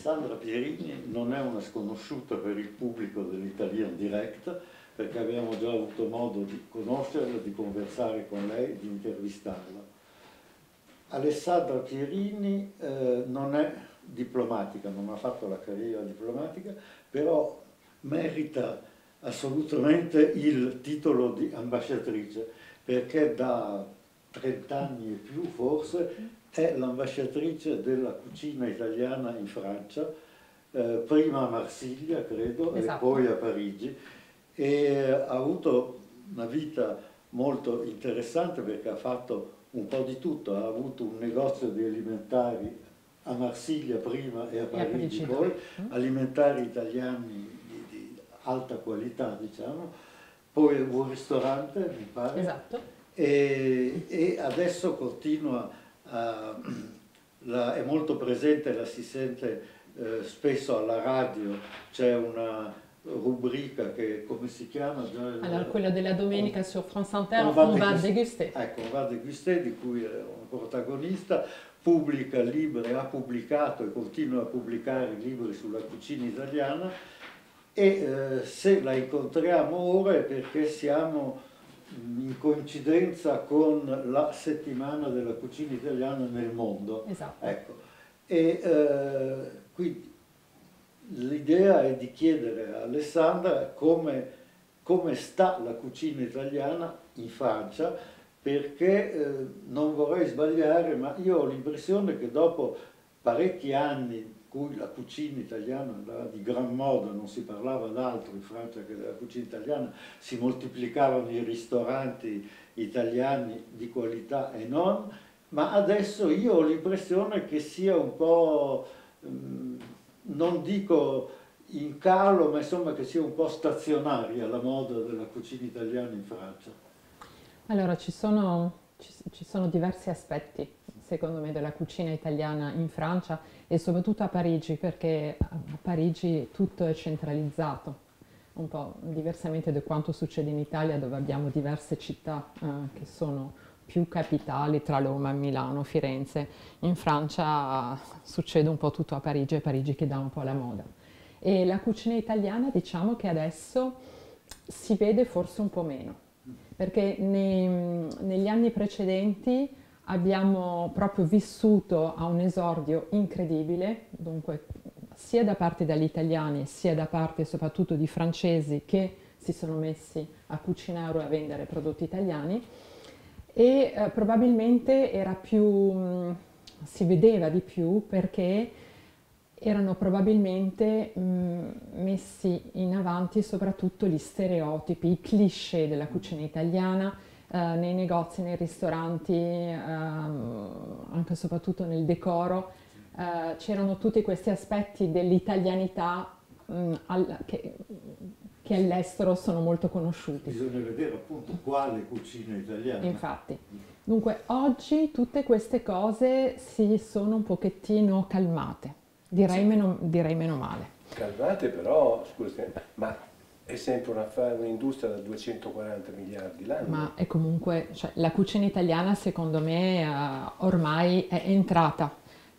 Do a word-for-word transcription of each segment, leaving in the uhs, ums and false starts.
Alessandra Pierini non è una sconosciuta per il pubblico dell'Italian Direct, perché abbiamo già avuto modo di conoscerla, di conversare con lei, di intervistarla. Alessandra Pierini eh, non è diplomatica, non ha fatto la carriera diplomatica, però merita assolutamente il titolo di ambasciatrice, perché da trent'anni e più forse è l'ambasciatrice della cucina italiana in Francia, eh, prima a Marsiglia credo, esatto, e poi a Parigi, e ha avuto una vita molto interessante perché ha fatto un po' di tutto, ha avuto un negozio di alimentari a Marsiglia prima e a Parigi, e a Parigi poi, mm. alimentari italiani di, di alta qualità, diciamo, poi un ristorante, mi pare, esatto. e, e adesso continua a, la, è molto presente, la si sente eh, spesso alla radio, c'è una rubrica che, come si chiama? Allora, quella della domenica on, su France Inter, on va, on va déguster. Ecco, on va déguster, di cui è un protagonista, pubblica libri, ha pubblicato e continua a pubblicare libri sulla cucina italiana, e eh, se la incontriamo ora è perché siamo in coincidenza con la settimana della cucina italiana nel mondo. Esatto. Ecco. E eh, quindi l'idea è di chiedere a Alessandra come, come sta la cucina italiana in Francia, perché eh, non vorrei sbagliare, ma io ho l'impressione che dopo parecchi anni in cui la cucina italiana andava di gran moda, non si parlava d'altro in Francia che della cucina italiana, si moltiplicavano i ristoranti italiani di qualità e non, ma adesso io ho l'impressione che sia un po'... Mh, non dico in calo, ma insomma che sia un po' stazionaria la moda della cucina italiana in Francia. Allora, ci sono, ci, ci sono diversi aspetti, secondo me, della cucina italiana in Francia e soprattutto a Parigi, perché a Parigi tutto è centralizzato, un po' diversamente da quanto succede in Italia, dove abbiamo diverse città eh, che sono più capitali, tra Roma, Milano, Firenze. In Francia succede un po' tutto a Parigi, è Parigi che dà un po' la moda. E la cucina italiana, diciamo che adesso si vede forse un po' meno, perché nei, negli anni precedenti abbiamo proprio vissuto a un esordio incredibile, dunque sia da parte degli italiani sia da parte soprattutto di francesi che si sono messi a cucinare o a vendere prodotti italiani, e eh, probabilmente era più, mh, si vedeva di più perché erano probabilmente mh, messi in avanti soprattutto gli stereotipi, i cliché della cucina italiana, eh, nei negozi, nei ristoranti, eh, anche e soprattutto nel decoro, eh, c'erano tutti questi aspetti dell'italianità mh, al, che, che all'estero sono molto conosciuti. Bisogna vedere appunto quale cucina italiana. Infatti. Dunque, oggi tutte queste cose si sono un pochettino calmate, direi, sì. meno, direi meno male. Calmate però, scusate, ma è sempre una, un'industria da duecentoquaranta miliardi l'anno. Ma è comunque, cioè, la cucina italiana secondo me uh, ormai è entrata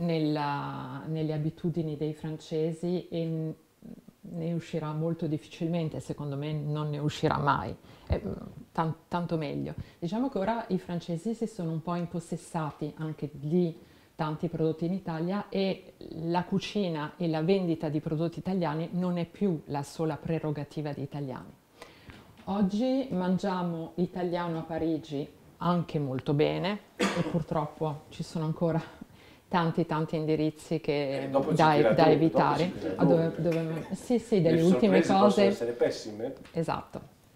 nella, nelle abitudini dei francesi e ne uscirà molto difficilmente, secondo me non ne uscirà mai, eh, tan tanto meglio. Diciamo che ora i francesi si sono un po' impossessati anche di tanti prodotti in Italia e la cucina e la vendita di prodotti italiani non è più la sola prerogativa di italiani. Oggi mangiamo italiano a Parigi anche molto bene e purtroppo ci sono ancora tanti tanti indirizzi che, eh, da, da dove, evitare. Dove, dove, sì, sì, delle Le ultime cose. Possono essere pessime. Esatto.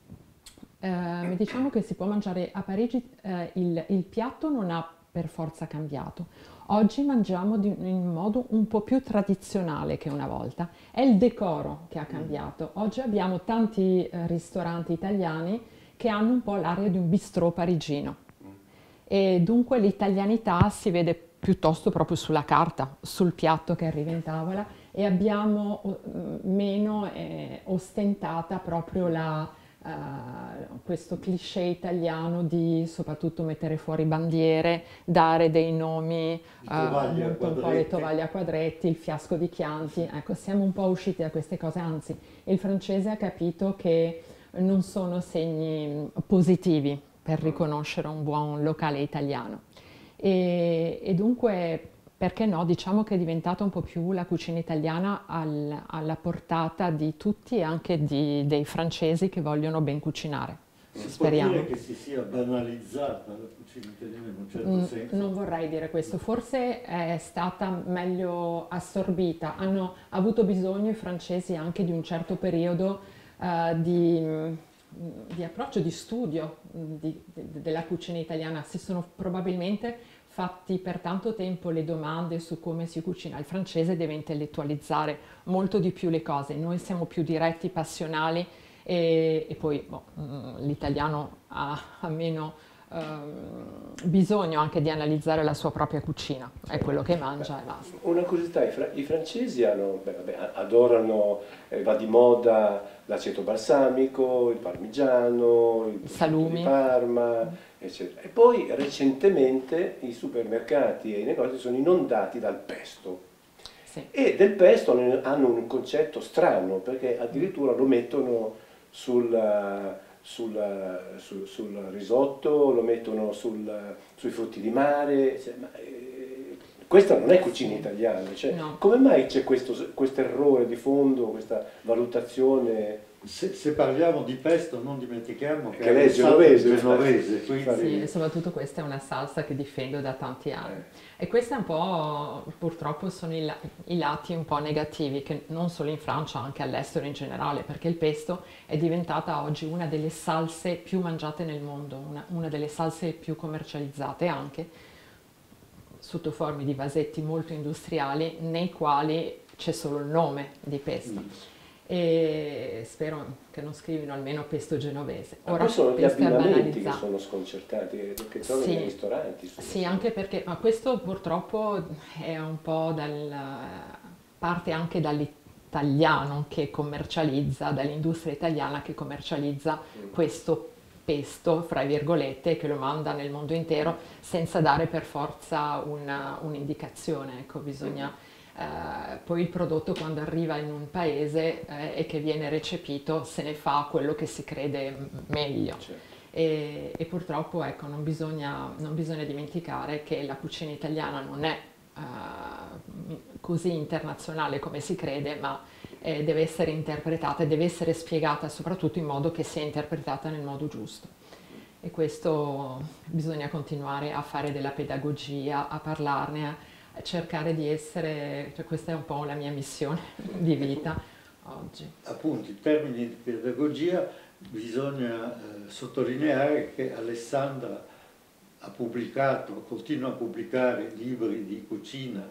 Eh, diciamo che si può mangiare a Parigi, eh, il, il piatto non ha per forza cambiato. Oggi mangiamo di, in modo un po' più tradizionale che una volta. È il decoro che ha cambiato. Oggi abbiamo tanti eh, ristoranti italiani che hanno un po' l'aria di un bistrò parigino. E dunque l'italianità si vede piuttosto proprio sulla carta, sul piatto che arriva in tavola, e abbiamo meno eh, ostentata proprio la, uh, uh, questo cliché italiano di soprattutto mettere fuori bandiere, dare dei nomi, uh, molto un po' le tovaglie a quadretti, il fiasco di Chianti. Ecco, siamo un po' usciti da queste cose, anzi il francese ha capito che non sono segni positivi per riconoscere un buon locale italiano. E, e dunque, perché no, diciamo che è diventata un po' più la cucina italiana al, alla portata di tutti e anche di, dei francesi che vogliono ben cucinare. Si Speriamo. può dire che si sia banalizzata la cucina italiana in un certo Mm, senso? non vorrei dire questo, forse è stata meglio assorbita, hanno avuto bisogno i francesi anche di un certo periodo uh, di, di approccio, di studio di, de, della cucina italiana, si sono probabilmente fatti per tanto tempo le domande su come si cucina. Il francese deve intellettualizzare molto di più le cose, noi siamo più diretti, passionali e, e poi boh, l'italiano ha, ha meno ehm, bisogno anche di analizzare la sua propria cucina, è quello che mangia e basta. Una curiosità, i, fra i francesi hanno, beh, vabbè, adorano, eh, va di moda l'aceto balsamico, il parmigiano, il salumi di Parma, eccetera. E poi recentemente i supermercati e i negozi sono inondati dal pesto. Sì. E del pesto hanno un concetto strano, perché addirittura lo mettono sul, sul, sul, sul risotto, lo mettono sul, sui frutti di mare. Cioè, ma, eh, questa non è cucina italiana, cioè, No. Come mai c'è questo, questo errore di fondo, questa valutazione? Se, se parliamo di pesto non dimentichiamo che, Che lei è genovese, genovese quindi... Sì, e soprattutto questa è una salsa che difendo da tanti anni. Eh. E questi un po', purtroppo, sono i, i lati un po' negativi, che non solo in Francia, anche all'estero in generale, perché il pesto è diventata oggi una delle salse più mangiate nel mondo, una, una delle salse più commercializzate anche, sotto forme di vasetti molto industriali, nei quali c'è solo il nome di pesto. Mm. E spero che non scrivino almeno pesto genovese. Ora, ma sono gli abbinamenti che sono sconcertanti, che trovi sì, nei ristoranti. Sì, anche perché, ma questo purtroppo è un po' dal, parte anche dall'italiano che commercializza, dall'industria italiana che commercializza mm. questo pesto, fra virgolette, che lo manda nel mondo intero senza dare per forza un'indicazione, ecco, bisogna... Mm. Uh, poi il prodotto quando arriva in un paese eh, e che viene recepito se ne fa quello che si crede meglio. Certo. e, e purtroppo ecco, non, bisogna, non bisogna dimenticare che la cucina italiana non è uh, così internazionale come si crede, ma eh, deve essere interpretata e deve essere spiegata soprattutto in modo che sia interpretata nel modo giusto. E questo bisogna continuare a fare della pedagogia, a parlarne, cercare di essere, cioè questa è un po' la mia missione di vita oggi. Appunto, in termini di pedagogia bisogna eh, sottolineare che Alessandra ha pubblicato, continua a pubblicare libri di cucina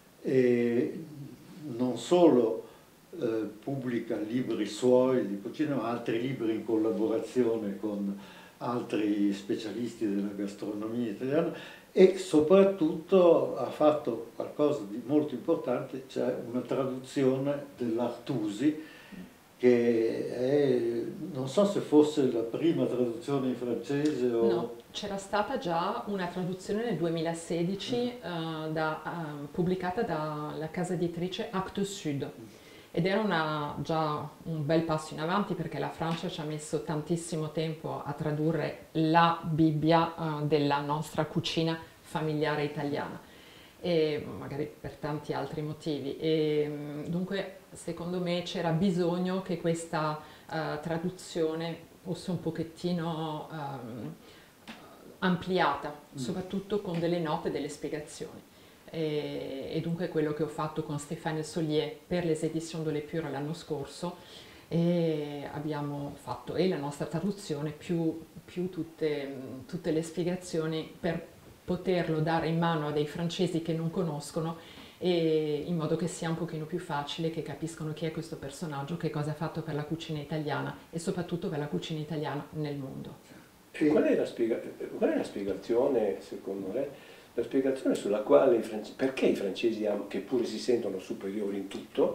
e non solo eh, pubblica libri suoi di cucina, ma altri libri in collaborazione con altri specialisti della gastronomia italiana. E soprattutto ha fatto qualcosa di molto importante, cioè una traduzione dell'Artusi, che è, non so se fosse la prima traduzione in francese o... No, c'era stata già una traduzione nel duemilasedici mm. uh, da, uh, pubblicata dalla casa editrice Actes Sud. Ed era una, già un bel passo in avanti perché la Francia ci ha messo tantissimo tempo a tradurre la Bibbia uh, della nostra cucina familiare italiana, e magari per tanti altri motivi. E, dunque secondo me c'era bisogno che questa uh, traduzione fosse un pochettino um, ampliata, mm. soprattutto con delle note e delle spiegazioni. E, e dunque quello che ho fatto con Stéphane Solier per les Éditions de l'Épure l'anno scorso, e abbiamo fatto e la nostra traduzione più, più tutte, tutte le spiegazioni per poterlo dare in mano a dei francesi che non conoscono, e in modo che sia un pochino più facile, che capiscono chi è questo personaggio, che cosa ha fatto per la cucina italiana e soprattutto per la cucina italiana nel mondo. E qual è la, spiega qual è la spiegazione, secondo lei, la spiegazione sulla quale i francesi, perché i francesi, che pure si sentono superiori in tutto,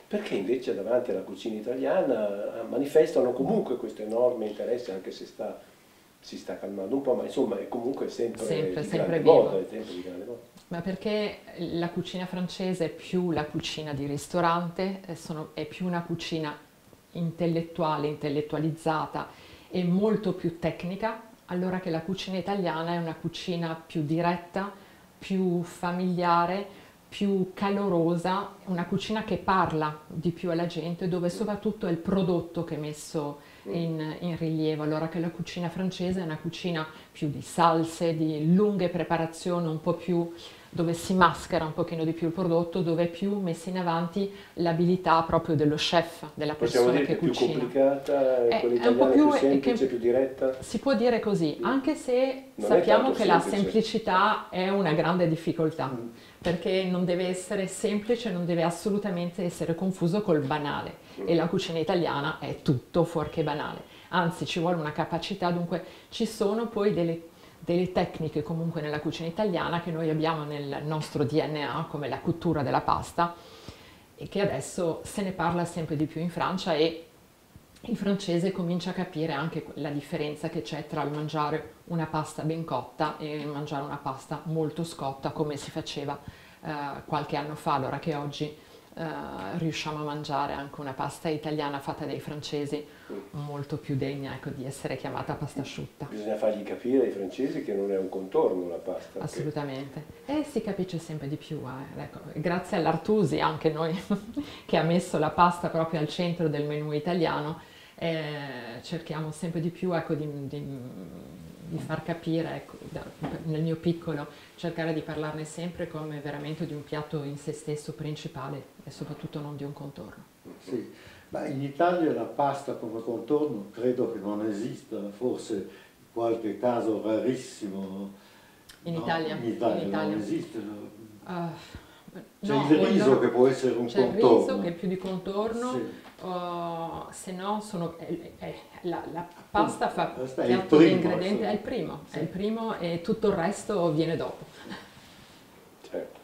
perché invece davanti alla cucina italiana manifestano comunque questo enorme interesse, anche se sta, si sta calmando un po', ma insomma è comunque sempre, sempre, di, sempre grande vivo. moda, è sempre di grande moda. Ma perché la cucina francese è più la cucina di ristorante, sono, è più una cucina intellettuale, intellettualizzata e molto più tecnica, allora che la cucina italiana è una cucina più diretta, più familiare, più calorosa, una cucina che parla di più alla gente, dove soprattutto è il prodotto che è messo in, in rilievo, allora che la cucina francese è una cucina più di salse, di lunghe preparazioni, un po' più dove si maschera un pochino di più il prodotto, dove è più messa in avanti l'abilità proprio dello chef, della Possiamo persona dire che che è più cucina. complicata, È, quella è un italiana po' è più, più semplice, che, più diretta? si può dire così, anche se Non è sappiamo tanto che la semplice. semplicità è una grande difficoltà, Mm. perché non deve essere semplice, non deve assolutamente essere confuso col banale, Mm. e la cucina italiana è tutto fuorché banale, anzi ci vuole una capacità, dunque ci sono poi delle delle tecniche comunque nella cucina italiana che noi abbiamo nel nostro D N A, come la cottura della pasta, e che adesso se ne parla sempre di più in Francia, e il francese comincia a capire anche la differenza che c'è tra il mangiare una pasta ben cotta e il mangiare una pasta molto scotta, come si faceva eh, qualche anno fa, allora che oggi Uh, riusciamo a mangiare anche una pasta italiana fatta dai francesi molto più degna, ecco, di essere chiamata pasta asciutta. Bisogna fargli capire ai francesi che non è un contorno la pasta. Assolutamente. Che... E si capisce sempre di più. Eh. Ecco, grazie all'Artusi, anche noi, che ha messo la pasta proprio al centro del menù italiano, eh, cerchiamo sempre di più, ecco, di, di, di far capire, ecco, da, nel mio piccolo, cercare di parlarne sempre come veramente di un piatto in se stesso principale e soprattutto non di un contorno. Sì, ma in Italia la pasta come contorno credo che non esista, forse in qualche caso rarissimo. In no? Italia? In Italia, in Italia. non esiste. Uh, c'è no, il riso no, che può essere un c'è contorno. C'è il riso che è più di contorno, sì. uh, se no sono, è, è, la, la pasta fa Questa è piatto il di primo, ingredienti, sì. è il primo, Sì. è il primo e tutto il resto viene dopo. Certo.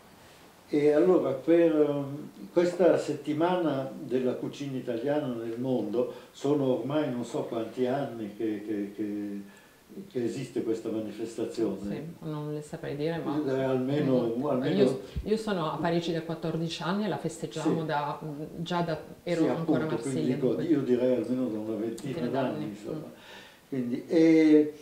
E allora per um, questa settimana della cucina italiana nel mondo sono ormai non so quanti anni che, che, che, che esiste questa manifestazione. Sì, non le saprei dire, ma Eh, almeno, mm, almeno... Io, io sono a Parigi da quattordici anni e la festeggiamo Sì. da, già da, ero sì, ancora a appunto, Marsiglia. dico, dunque. io direi almeno da una ventina Ventina d'anni, d'anni, insomma. mm. Quindi, e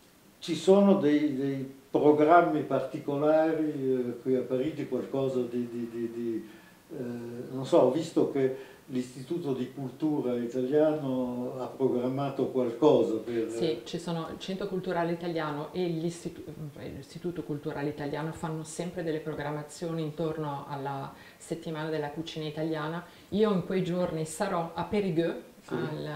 ci sono dei, dei programmi particolari eh, qui a Parigi, qualcosa di... di, di, di eh, non so, ho visto che l'Istituto di Cultura Italiano ha programmato qualcosa per... Sì, ci sono il Centro Culturale Italiano e l'Istitu- l'Istituto Culturale Italiano fanno sempre delle programmazioni intorno alla settimana della cucina italiana. Io in quei giorni sarò a Périgueux, Sì. al,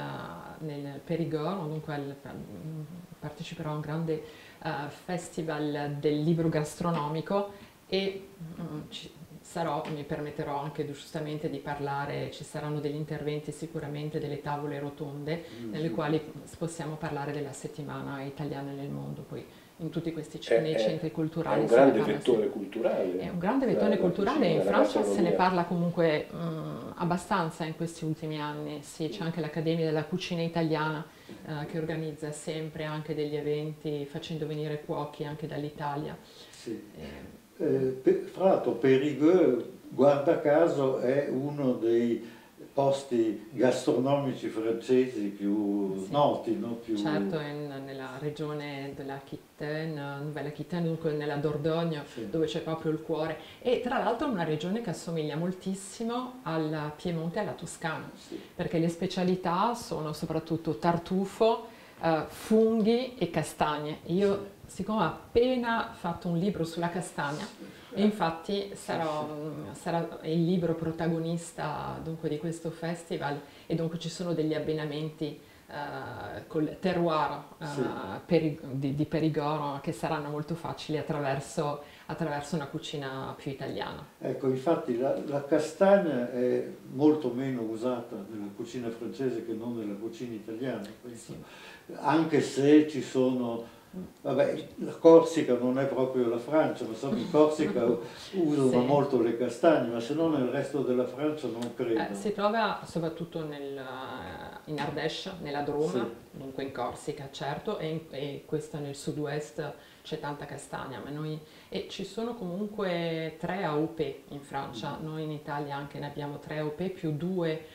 nel Périgord, dunque al, parteciperò a un grande uh, festival del libro gastronomico e um, ci, sarò, mi permetterò anche giustamente di parlare, ci saranno degli interventi sicuramente, delle tavole rotonde mm-hmm. nelle quali possiamo parlare della settimana italiana nel mondo, poi in tutti questi è, nei centri culturali. È un grande vettore sempre. culturale. È un grande vettore la, culturale, la in Francia se ne gastronomia. parla comunque mh, abbastanza in questi ultimi anni, sì, c'è anche l'Accademia della Cucina Italiana eh, che organizza sempre anche degli eventi facendo venire cuochi anche dall'Italia. Sì. Eh, Eh, fra l'altro Périgueux, guarda caso, è uno dei posti gastronomici francesi più sì. noti, no? Più... Certo, in, nella regione dell'Aquitaine, Nouvelle-Aquitaine, dunque nella Dordogne, sì. dove c'è proprio il cuore. E tra l'altro è una regione che assomiglia moltissimo al Piemonte e alla Toscana, sì. perché le specialità sono soprattutto tartufo, eh, funghi e castagne. Io siccome ho appena fatto un libro sulla castagna, e infatti sarò, sarà il libro protagonista dunque di questo festival, e dunque ci sono degli abbinamenti uh, col terroir uh, sì. peri, di, di Perigord che saranno molto facili attraverso, attraverso una cucina più italiana. Ecco, infatti la, la castagna è molto meno usata nella cucina francese che non nella cucina italiana, Sì. anche se ci sono Vabbè, la Corsica non è proprio la Francia, ma insomma in Corsica usano Sì. molto le castagne, ma se no nel resto della Francia non credo. Eh, si trova soprattutto nel, in Ardèche, nella Drôme, Sì. dunque in Corsica, certo, e, in- e questo nel sud-ouest c'è tanta castagna, ma noi, e ci sono comunque tre A O P in Francia, noi in Italia anche ne abbiamo tre A O P più due eh,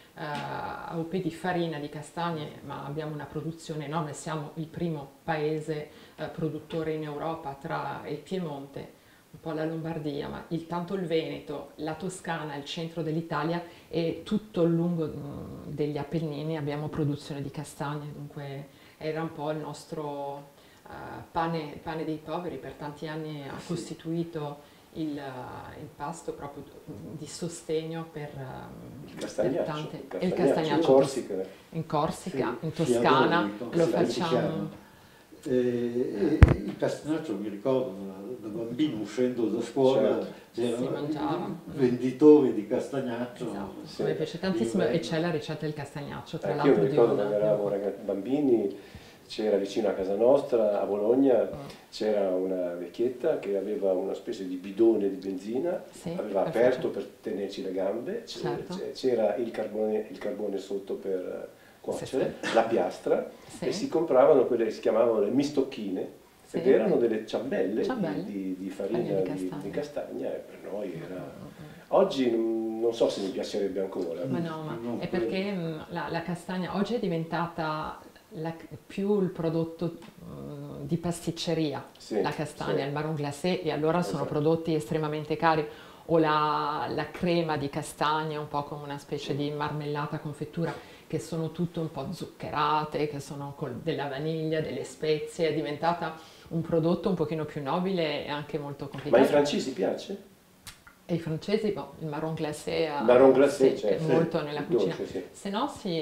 A O P di farina di castagne, ma abbiamo una produzione enorme, siamo il primo paese eh, produttore in Europa tra il Piemonte, un po' la Lombardia, ma il, tanto il Veneto, la Toscana, il centro dell'Italia e tutto il lungo mm, degli Appennini abbiamo produzione di castagne, dunque era un po' il nostro eh, pane, pane dei poveri, per tanti anni ha Sì. costituito il, eh, il pasto proprio di sostegno per, ehm, Il per castagnaccio, tante... il e il castagnaccio in castagnaccio tos- Corsica. in Corsica, Sì, in si Toscana, adora il lo Corsica, si facciamo... chiama. E, e il castagnaccio mi ricordo da, da bambino uscendo da scuola Certo. c'erano Si mangiava. i venditori di castagnaccio. Esatto, Sì. a me piace tantissimo Inverno. e c'è la ricetta del castagnaccio, tra Anch'io mi l'altro di ricordo una... quando eravamo ragazzi, bambini, c'era vicino a casa nostra, a Bologna, Mm. c'era una vecchietta che aveva una specie di bidone di benzina, Sì, aveva perfetto. aperto per tenerci le gambe, c- Certo. c- c'era il carbone, il carbone sotto per cuocere, Sì, la piastra, Sì. e si compravano quelle che si chiamavano le mistocchine, Sì. ed erano delle ciambelle, di- Ciambelle. Di, di farina Farina di di, castagna. di castagna, e per noi era... Mm. Oggi non non so se mi piacerebbe ancora. Ma no, ma Non è credo. perché mh, la, la castagna oggi è diventata la- più il prodotto mh, di pasticceria, Sì, la castagna, sì. il marron glacé, e allora sono Esatto. prodotti estremamente cari, o la, la crema di castagne, un po' come una specie di marmellata confettura, che sono tutte un po' zuccherate, che sono con della vaniglia, delle spezie, è diventata un prodotto un pochino più nobile e anche molto Ma complicato. ai francesi piace? E i francesi, boh, il marron glacé, ha- Il marron glacé, sì, cioè, è sì, molto nella il cucina. dolce, sì. Se no, si,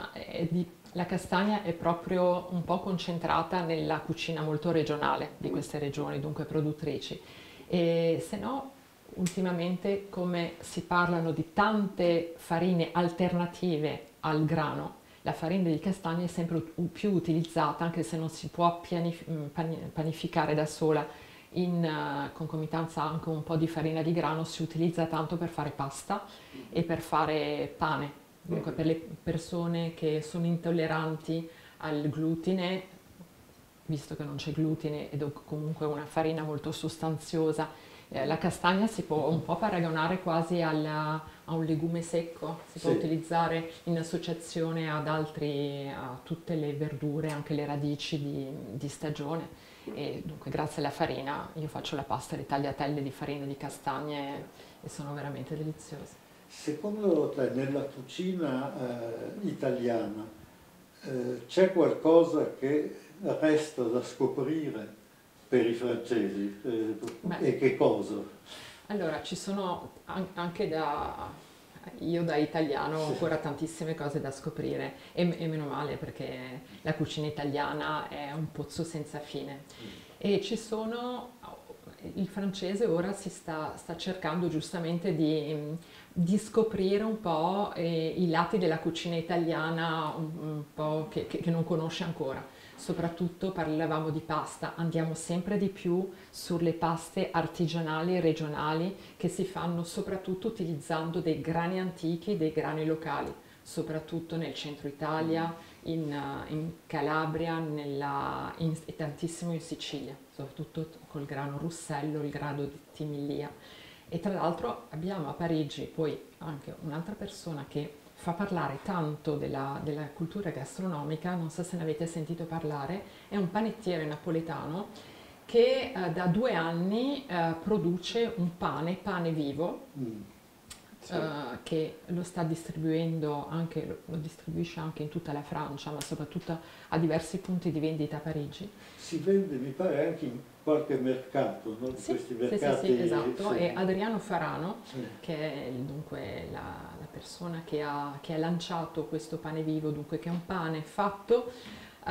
è di- la castagna è proprio un po' concentrata nella cucina molto regionale di queste regioni, dunque produttrici. E se no, ultimamente, come si parlano di tante farine alternative al grano, la farina di castagna è sempre u- più utilizzata, anche se non si può pianif- pani- panificare da sola in eh, concomitanza anche un po' di farina di grano, si utilizza tanto per fare pasta e per fare pane. Dunque per le persone che sono intolleranti al glutine, visto che non c'è glutine ed è comunque una farina molto sostanziosa, eh, la castagna si può un po' paragonare quasi alla- a un legume secco, si può Sì. utilizzare in associazione ad altri, a tutte le verdure, anche le radici di, di stagione. E dunque grazie alla farina io faccio la pasta, le tagliatelle di farina di castagne e sono veramente deliziose. Secondo te nella cucina eh, italiana eh, c'è qualcosa che resta da scoprire per i francesi? Eh, Beh. e che cosa? Allora, ci sono an- anche da... Io da italiano ho ancora tantissime cose da scoprire e, e meno male, perché la cucina italiana è un pozzo senza fine. E ci sono... Il francese ora si sta, sta cercando giustamente di, di scoprire un po' eh, i lati della cucina italiana un, un po' che, che- che non conosce ancora. Soprattutto parlavamo di pasta, andiamo sempre di più sulle paste artigianali e regionali che si fanno soprattutto utilizzando dei grani antichi, dei grani locali, soprattutto nel centro Italia, in, eh, in Calabria nella- in- e tantissimo in Sicilia, soprattutto col grano russello, il grano di Timilia. E tra l'altro abbiamo a Parigi poi anche un'altra persona che fa parlare tanto della, della cultura gastronomica, non so se ne avete sentito parlare, è un panettiere napoletano che eh, da due anni eh, produce un pane, pane vivo, Mm. Sì. eh, che lo sta distribuendo anche, lo, lo distribuisce anche in tutta la Francia, ma soprattutto a diversi punti di vendita a Parigi. Si vende, mi pare, anche in qualche mercato, no? Sì, Questi sì, sì, mercati. sì, esatto. sì. E Adriano Farano, Sì. che è il- dunque la, la persona che ha, che ha lanciato questo pane vivo, dunque che è un pane fatto eh,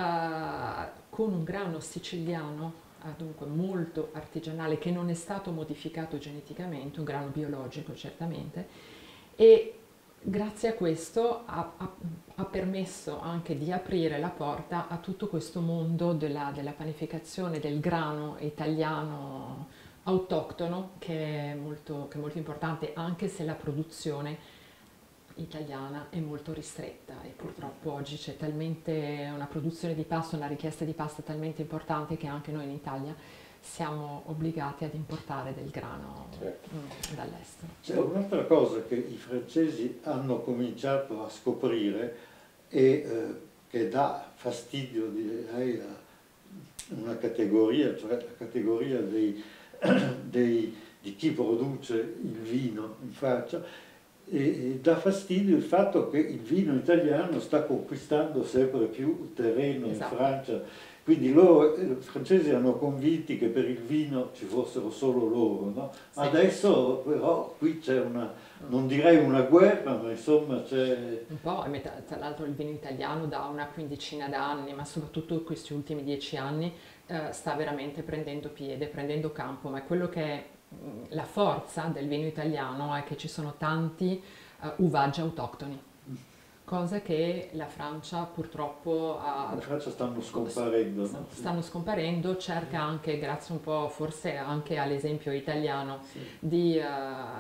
con un grano siciliano, eh, dunque molto artigianale, che non è stato modificato geneticamente, un grano biologico certamente, e grazie a questo ha, ha- ha permesso anche di aprire la porta a tutto questo mondo della, della panificazione del grano italiano autoctono, che è molto, che è molto importante, anche se la produzione italiana è molto ristretta e purtroppo oggi c'è talmente una produzione di pasta, una richiesta di pasta talmente importante che anche noi in Italia siamo obbligati ad importare del grano Certo. mm, dall'estero. C'è un'altra cosa che i francesi hanno cominciato a scoprire e eh, che dà fastidio, direi, a una categoria, cioè la categoria dei, dei- di chi produce il vino in Francia, e, e dà fastidio il fatto che il vino italiano sta conquistando sempre più terreno Esatto. in Francia. Quindi loro, eh, i francesi erano convinti che per il vino ci fossero solo loro, no? Ma Sì. adesso però qui c'è una, non direi una guerra, ma insomma c'è... Un po', e metà- tra l'altro il vino italiano da una quindicina d'anni, ma soprattutto questi ultimi dieci anni, eh, sta veramente prendendo piede, prendendo campo, ma è quello che è mh, la forza del vino italiano è che ci sono tanti eh, uvaggi autoctoni, cosa che la Francia purtroppo ha, In Francia stanno scomparendo, no? stanno scomparendo, cerca anche, grazie un po' forse anche all'esempio italiano, di, eh,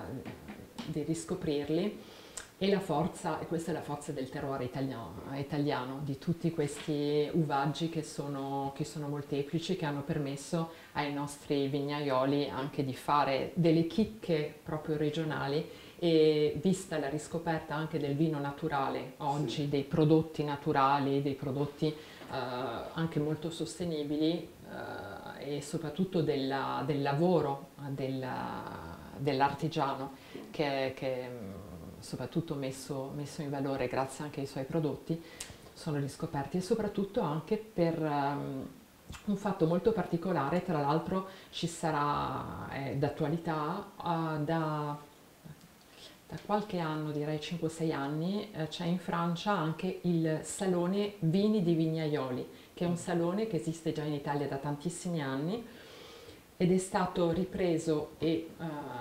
di riscoprirli. E la forza, e questa è la forza del terroir italiano, italiano, di tutti questi uvaggi che sono, che sono molteplici, che hanno permesso ai nostri vignaioli anche di fare delle chicche proprio regionali, e vista la riscoperta anche del vino naturale oggi, Sì. dei prodotti naturali, dei prodotti eh, anche molto sostenibili eh, e soprattutto della- del lavoro eh, della- dell'artigiano che, che mh, soprattutto messo, messo in valore grazie anche ai suoi prodotti, sono riscoperti, e soprattutto anche per ehm, un fatto molto particolare. Tra l'altro ci sarà, è d'attualità, eh, da da qualche anno, direi cinque sei anni, eh, c'è in Francia anche il Salone Vini di Vignaioli, che è un salone che esiste già in Italia da tantissimi anni ed è stato ripreso e, eh,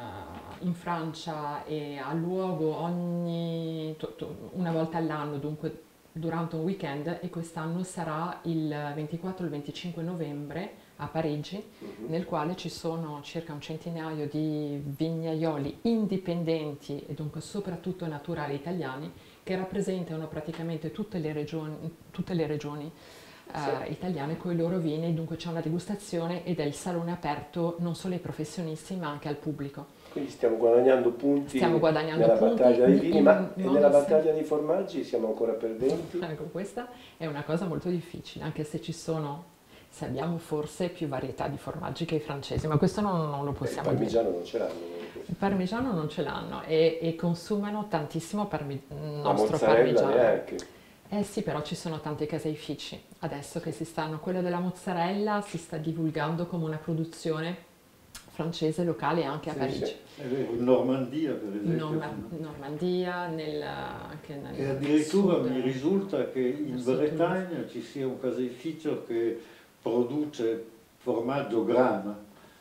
in Francia, e ha luogo ogni, to- to- una volta all'anno, dunque durante un weekend, e quest'anno sarà il ventiquattro e il venticinque novembre a Parigi, Mhm. nel quale ci sono circa un centinaio di vignaioli indipendenti e dunque soprattutto naturali italiani, che rappresentano praticamente tutte le regioni, tutte le regioni eh, Sì. italiane con i loro vini. Dunque c'è una degustazione ed è il salone aperto non solo ai professionisti ma anche al pubblico. Quindi stiamo guadagnando punti Stiamo guadagnando nella punti battaglia dei in- vini, in ma modo e nella sem- battaglia dei formaggi siamo ancora perdenti. Ecco, questa è una cosa molto difficile, anche se ci sono, se abbiamo forse più varietà di formaggi che i francesi, ma questo non, non lo Eh, il possiamo dire. parmigiano non ce l'hanno. Il parmigiano non ce l'hanno, e, e consumano tantissimo parmi- La nostro mozzarella parmigiano. neanche. Eh sì, però ci sono tanti caseifici adesso che si stanno, quello della mozzarella si sta divulgando come una produzione francese locale anche a Sì, Parigi. sì. È vero, in Normandia per In esempio. Norma- Normandia, nel, anche nel E addirittura sud. mi risulta che in nel sud Bretagna ci sia un caseificio che produce formaggio grana,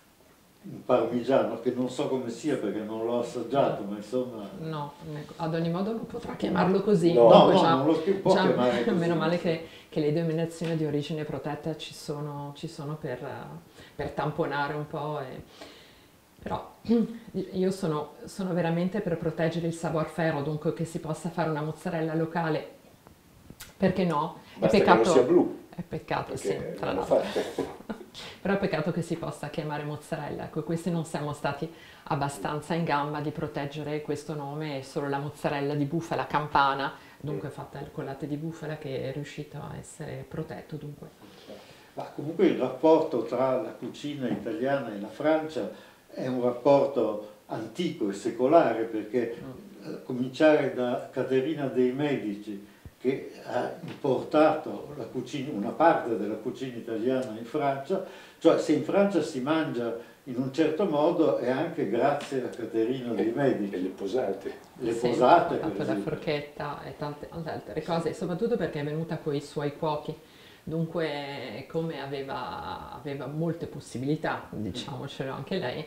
un parmigiano, che non so come sia perché non l'ho assaggiato, ma insomma... No, ecco, ad ogni modo non potrà chiamarlo così. No, No, Comunque no, già- non lo pi- può già- chiamare così. Meno male che, che le denominazioni di origine protetta ci sono, ci sono per, eh, per tamponare un po'. e- Però io sono, sono veramente per proteggere il savoir-faire, dunque che si possa fare una mozzarella locale, perché no? È Basta che peccato, non sia blu, è peccato, sì, perché tra l'hanno l'altro. fatta. Però è peccato che si possa chiamare mozzarella. Ecco, questi non siamo stati abbastanza in gamba di proteggere questo nome, è solo la mozzarella di bufala campana, dunque fatta con latte di bufala, che è riuscito a essere protetto. Dunque. Ma comunque il rapporto tra la cucina italiana e la Francia è un rapporto antico e secolare, perché eh, cominciare da Caterina dei Medici, che ha importato la cucina, una parte della cucina italiana in Francia, cioè se in Francia si mangia in un certo modo è anche grazie a Caterina dei E Medici. le posate. Le Sì, posate, ha per fatto la esempio. forchetta e tante altre cose, e soprattutto perché è venuta con i suoi cuochi. Dunque, come aveva, aveva molte possibilità, diciamocelo anche lei,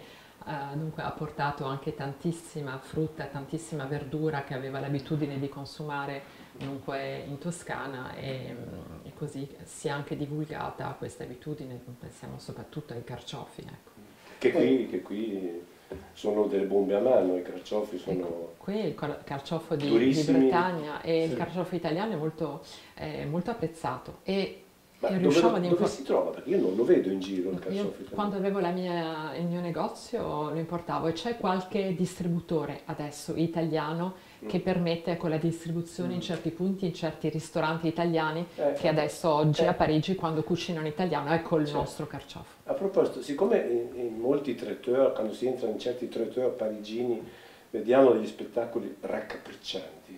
eh, dunque ha portato anche tantissima frutta, tantissima verdura che aveva l'abitudine di consumare dunque in Toscana e, e così si è anche divulgata questa abitudine, pensiamo soprattutto ai carciofi. Ecco. Che qui, che qui sono delle bombe a mano, i carciofi sono Ecco, qui il car- carciofo di, di durissimi. Bretagna e Sì. il carciofo italiano è molto, è molto apprezzato e, Ma e dove, riusciamo ad dove infor- si trova? Perché io non lo vedo in giro il carciofo Io italiano. quando avevo la mia- il mio negozio lo importavo e c'è qualche distributore adesso italiano che permette con la distribuzione in certi punti, in certi ristoranti italiani Eh, che adesso oggi eh. a Parigi quando cucinano italiano ecco il Certo. nostro carciofo. A proposito, siccome in, in molti traiteur, quando si entra in certi traiteur parigini, vediamo degli spettacoli raccapriccianti,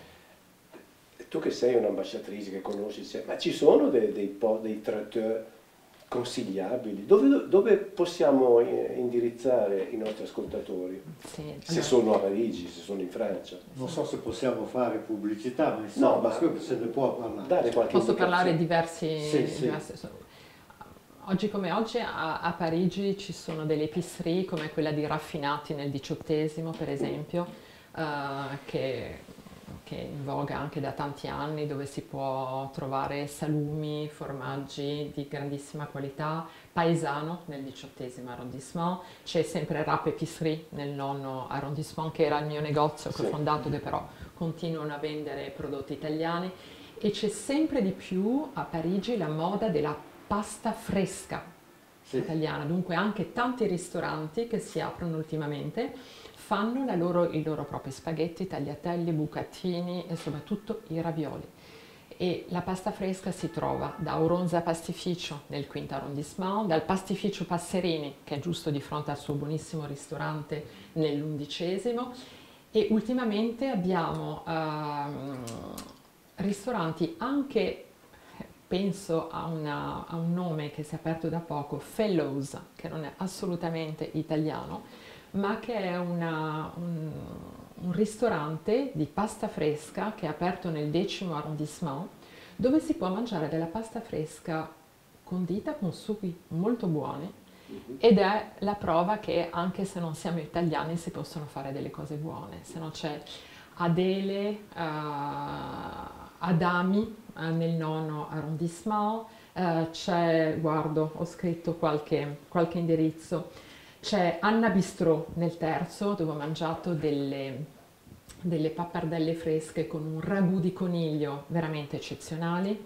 e tu che sei un'ambasciatrice, che conosci, sai, ma ci sono dei, dei, po- dei traiteur consigliabili? Dove, dove possiamo eh, indirizzare i nostri ascoltatori? Sì, Se allora- sono a Parigi, se sono in Francia. Non so se possiamo fare pubblicità, ma insomma, No, ma se ne può parlare. dare qualche Posso indicazione. parlare diversi, Sì, sì. diversi- Oggi come oggi a, a Parigi ci sono delle épicerie come quella di Raffinati nel diciottesimo per esempio, eh, che, che è in voga anche da tanti anni, dove si può trovare salumi, formaggi di grandissima qualità, paesano nel diciottesimo arrondissement, c'è sempre Rap Épicerie nel nono arrondissement che era il mio negozio che ho Sì. fondato, che però continuano a vendere prodotti italiani e c'è sempre di più a Parigi la moda della pasta fresca Sì. italiana, dunque anche tanti ristoranti che si aprono ultimamente fanno la loro, i loro propri spaghetti, tagliatelle, bucatini e soprattutto i ravioli. E la pasta fresca si trova da Auronza Pastificio nel quinto arrondissement, dal Pastificio Passerini che è giusto di fronte al suo buonissimo ristorante nell'undicesimo e ultimamente abbiamo ehm, ristoranti anche, penso a, una, a un nome che si è aperto da poco, Fellows, che non è assolutamente italiano, ma che è una, un, un ristorante di pasta fresca che è aperto nel decimo arrondissement, dove si può mangiare della pasta fresca condita con sughi molto buoni ed è la prova che anche se non siamo italiani si possono fare delle cose buone. Se no c'è Adele, uh, Adami uh, nel nono arrondissement, uh, c'è, guardo, ho scritto qualche, qualche indirizzo, c'è Anna Bistrò nel terzo dove ho mangiato delle, delle pappardelle fresche con un ragù di coniglio veramente eccezionali,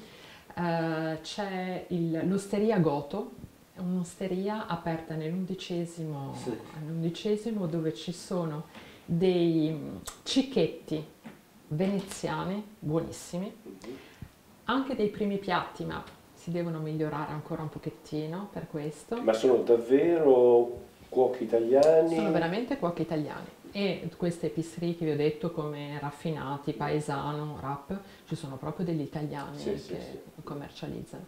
uh, c'è il- l'Osteria Goto, un'osteria aperta nell'undicesimo, Sì. all'undicesimo dove ci sono dei mm, cicchetti veneziani buonissimi, anche dei primi piatti, ma si devono migliorare ancora un pochettino per questo. Ma sono davvero cuochi italiani? Sono veramente cuochi italiani e queste épicerie che vi ho detto come Raffinati, Paesano, Rap, ci sono proprio degli italiani Sì, che sì, sì. commercializzano.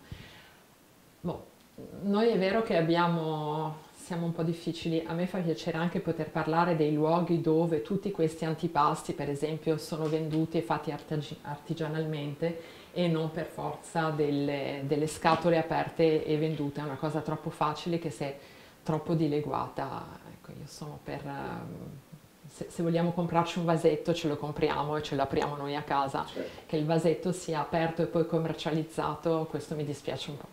Boh, noi è vero che abbiamo, siamo un po' difficili, a me fa piacere anche poter parlare dei luoghi dove tutti questi antipasti per esempio sono venduti e fatti artagi- artigianalmente e non per forza delle, delle scatole aperte e vendute, è una cosa troppo facile che se è troppo dileguata, ecco io sono per... ehm, se, se vogliamo comprarci un vasetto ce lo compriamo e ce lo apriamo noi a casa, Certo. che il vasetto sia aperto e poi commercializzato, questo mi dispiace un po'.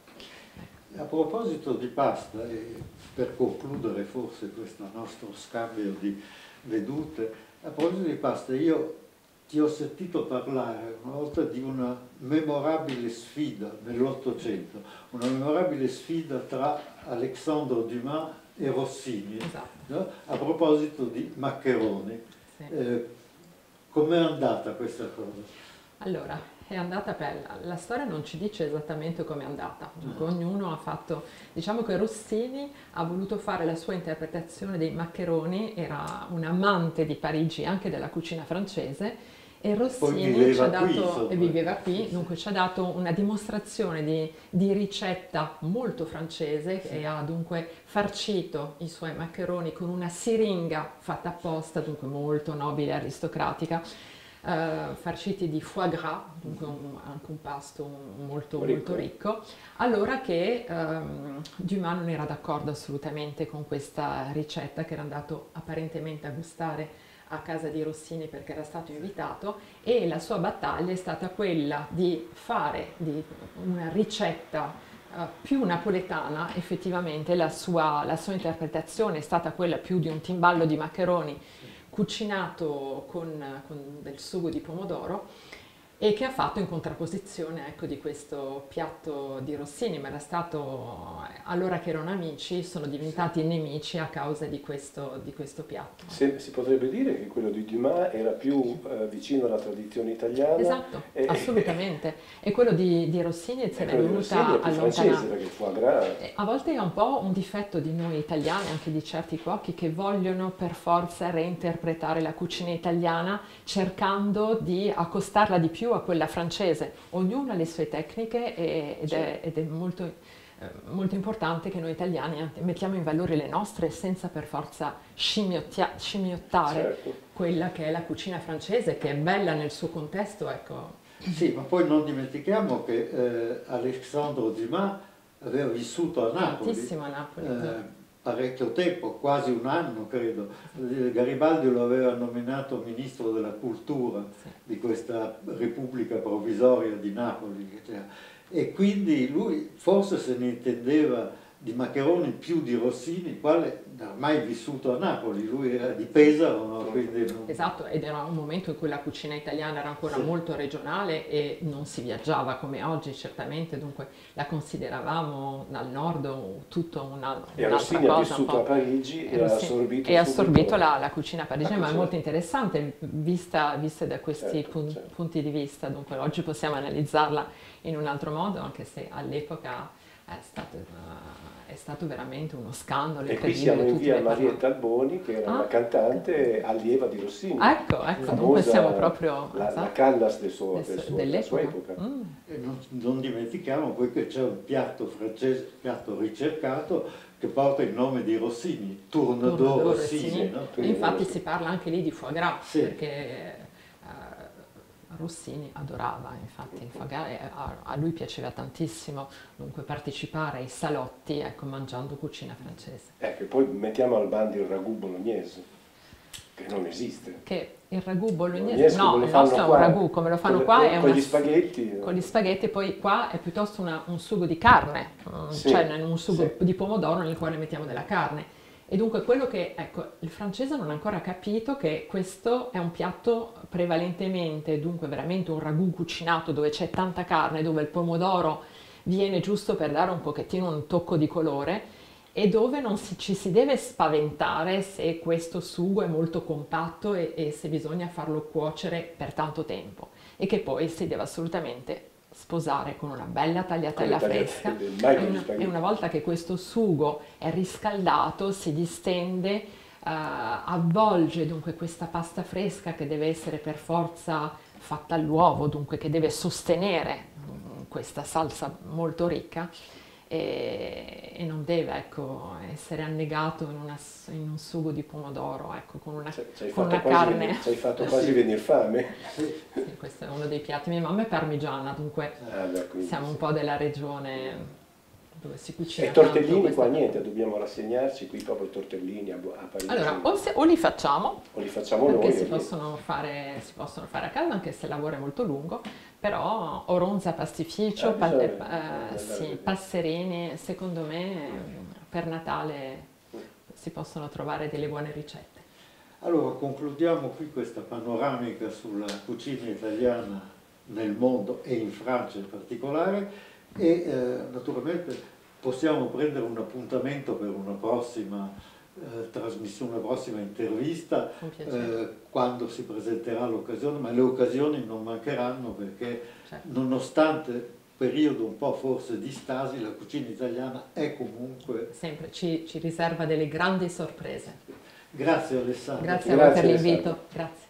A proposito di pasta, e per concludere forse questo nostro scambio di vedute, a proposito di pasta, io ti ho sentito parlare una volta di una memorabile sfida nell'Ottocento, una memorabile sfida tra Alexandre Dumas e Rossini, Esatto. no? A proposito di maccheroni. Sì. Eh, com'è andata questa cosa? Allora, è andata per... La storia non ci dice esattamente com'è andata, dunque ognuno ha fatto... Diciamo che Rossini ha voluto fare la sua interpretazione dei maccheroni, era un amante di Parigi, anche della cucina francese, e Rossini viveva ci ha qui, dato, insomma. e viveva qui, Sì, sì. dunque ci ha dato una dimostrazione di, di ricetta molto francese e ha dunque farcito i suoi maccheroni con una siringa fatta apposta, dunque molto nobile e aristocratica, eh, farciti di foie gras, dunque un, anche un pasto molto, molto ricco, allora che ehm, Dumas non era d'accordo assolutamente con questa ricetta, che era andato apparentemente a gustare a casa di Rossini perché era stato invitato, e la sua battaglia è stata quella di fare di una ricetta uh, più napoletana. Effettivamente la sua, la sua interpretazione è stata quella più di un timballo di maccheroni cucinato con, con del sugo di pomodoro, e che ha fatto in contrapposizione, ecco, di questo piatto di Rossini, ma era stato, allora che erano amici, sono diventati nemici a causa di questo, di questo piatto. Se, si potrebbe dire che quello di Dumas era più eh, vicino alla tradizione italiana. Esatto, e, assolutamente. E quello di, di Rossini se ne è venuta allontanare. Perché il foie gras... A volte è un po' un difetto di noi italiani, anche di certi cuochi, che vogliono per forza reinterpretare la cucina italiana cercando di accostarla di più a quella francese. Ognuno ha le sue tecniche e, ed, è, ed è molto, eh, molto importante che noi italiani mettiamo in valore le nostre senza per forza scimmiottare certo. quella che è la cucina francese, che è bella nel suo contesto, ecco. Sì, ma poi non dimentichiamo che eh, Alexandre Dumas aveva vissuto a Napoli. Tantissimo a Napoli. Eh, parecchio tempo, quasi un anno credo. Garibaldi lo aveva nominato ministro della cultura sì. di questa Repubblica Provvisoria di Napoli, e quindi lui forse se ne intendeva di maccheroni più di Rossini, il quale ormai vissuto a Napoli, lui era di Pesaro, no? Quindi non... Esatto, ed era un momento in cui la cucina italiana era ancora sì. molto regionale e non si viaggiava come oggi certamente, dunque la consideravamo dal nord tutto una, e un'altra Rossini cosa. ha vissuto a Parigi e, e ha assorbito, e assorbito la, la cucina parigina, la ma cucina. è molto interessante vista, vista da questi certo, pun certo. punti di vista, dunque oggi possiamo analizzarla in un altro modo, anche se all'epoca è stato... Uh, è stato veramente uno scandalo. E qui siamo in via Marietta Alboni, che era ah, una cantante allieva di Rossini. Ecco, ecco, dunque siamo proprio... La, esatto, la Callas del suo, del suo, della sua epoca. Mm. E non, non dimentichiamo poi che c'è un piatto francese, piatto ricercato, che porta il nome di Rossini, Tourne d'Or Rossini. Rossini. No? E infatti si parla anche lì di foie gras, sì. perché... Rossini adorava infatti il foie gras, a, a lui piaceva tantissimo dunque partecipare ai salotti, ecco, mangiando cucina francese. Ecco, poi mettiamo al bando il ragù bolognese, che non esiste. Che il ragù bolognese, no, il nostro è un qua, ragù, come lo fanno con, qua con, è con una, gli spaghetti. Con gli spaghetti, e poi qua è piuttosto una, un sugo di carne, sì, cioè un sugo sì. di pomodoro nel quale mettiamo della carne. E dunque quello che, ecco, il francese non ha ancora capito che questo è un piatto prevalentemente, dunque veramente un ragù cucinato dove c'è tanta carne, dove il pomodoro viene giusto per dare un pochettino un tocco di colore, e dove non si, ci si deve spaventare se questo sugo è molto compatto e, e se bisogna farlo cuocere per tanto tempo, e che poi si deve assolutamente sposare con una bella tagliatella fresca, e una, e una volta che questo sugo è riscaldato si distende, uh, avvolge dunque questa pasta fresca che deve essere per forza fatta all'uovo, dunque che deve sostenere um, questa salsa molto ricca, e, e non deve, ecco, essere annegato in, una, in un sugo di pomodoro, ecco, con una, con una carne. Ci hai fatto quasi venire fame. Sì, questo è uno dei piatti. Mia mamma è parmigiana, dunque ah, beh, siamo sì. un po' della regione dove si cucina. E tortellini tanto, qua niente, dobbiamo rassegnarci qui proprio i tortellini a, a Parigi. Allora, o, se, o li facciamo, o li facciamo perché noi. Si possono, fare, si possono fare a casa, anche se il lavoro è molto lungo, però oronza, pastificio, ah, pa bisogna, eh, sì, passerini, secondo me per Natale si possono trovare delle buone ricette. Allora, concludiamo qui questa panoramica sulla cucina italiana nel mondo e in Francia in particolare, e eh, naturalmente possiamo prendere un appuntamento per una prossima eh, trasmissione, una prossima intervista, eh, quando si presenterà l'occasione, ma le occasioni non mancheranno, perché certo. nonostante periodo un po' forse di stasi, la cucina italiana è comunque... Sempre, ci, ci riserva delle grandi sorprese. Grazie Alessandro. Grazie a voi per l'invito. Grazie.